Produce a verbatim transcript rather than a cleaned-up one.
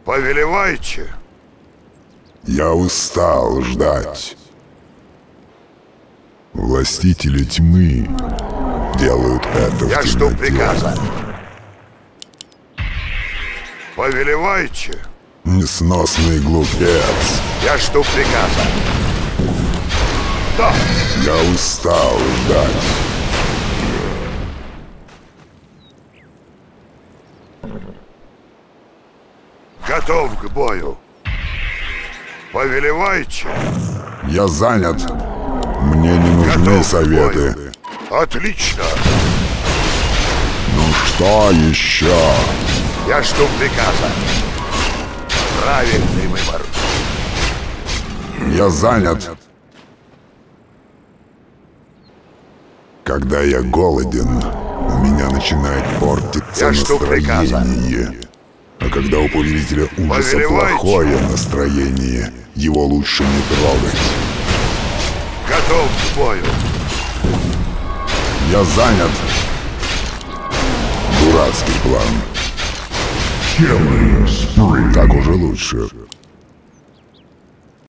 Повелевайте. Я устал ждать. Властители тьмы делают это в Я темноте. жду приказа. Повелевайте. Несносный глупец. Я жду приказа. Да. Я устал ждать. Готов к бою. Повелевайте. Я занят. Мне не нужны Готов к советы. бою. Отлично. Ну что еще? Я жду приказа. Правильный выбор. Я занят. Когда я голоден, у меня начинает портиться Я жду приказа. настроение. А когда у повелителя ужаса Повелевайте. плохое настроение, его лучше не трогать. Готов к бою. Я занят. Дурацкий план. Так уже лучше.